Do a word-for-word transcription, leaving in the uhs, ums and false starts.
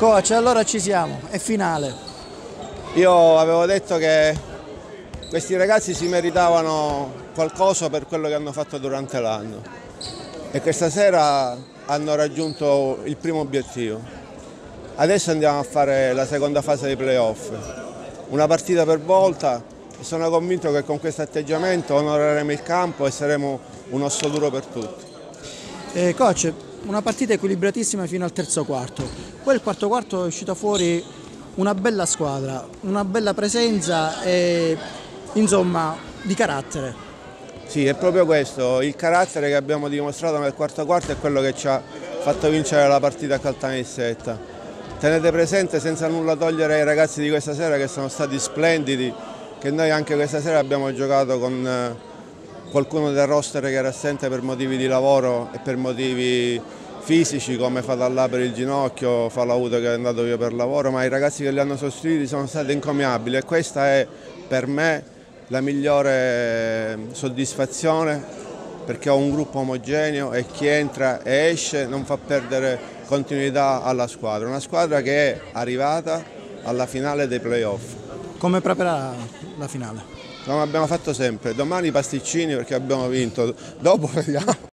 Coach, allora ci siamo, è finale. Io avevo detto che questi ragazzi si meritavano qualcosa per quello che hanno fatto durante l'anno e questa sera hanno raggiunto il primo obiettivo. Adesso andiamo a fare la seconda fase dei playoff, una partita per volta e sono convinto che con questo atteggiamento onoreremo il campo e saremo un osso duro per tutti. Eh, coach, una partita equilibratissima fino al terzo quarto, poi il quarto quarto è uscita fuori una bella squadra, una bella presenza e insomma di carattere. Sì, è proprio questo, il carattere che abbiamo dimostrato nel quarto quarto è quello che ci ha fatto vincere la partita a Caltanissetta. Tenete presente, senza nulla togliere ai ragazzi di questa sera che sono stati splendidi, che noi anche questa sera abbiamo giocato con qualcuno del roster che era assente per motivi di lavoro e per motivi fisici, come Fatallà per il ginocchio, Falauto che è andato via per lavoro, ma i ragazzi che li hanno sostituiti sono stati encomiabili e questa è per me la migliore soddisfazione, perché ho un gruppo omogeneo e chi entra e esce non fa perdere continuità alla squadra, una squadra che è arrivata alla finale dei playoff. Come preparerà la finale? Come abbiamo fatto sempre, domani pasticcini perché abbiamo vinto, dopo vediamo.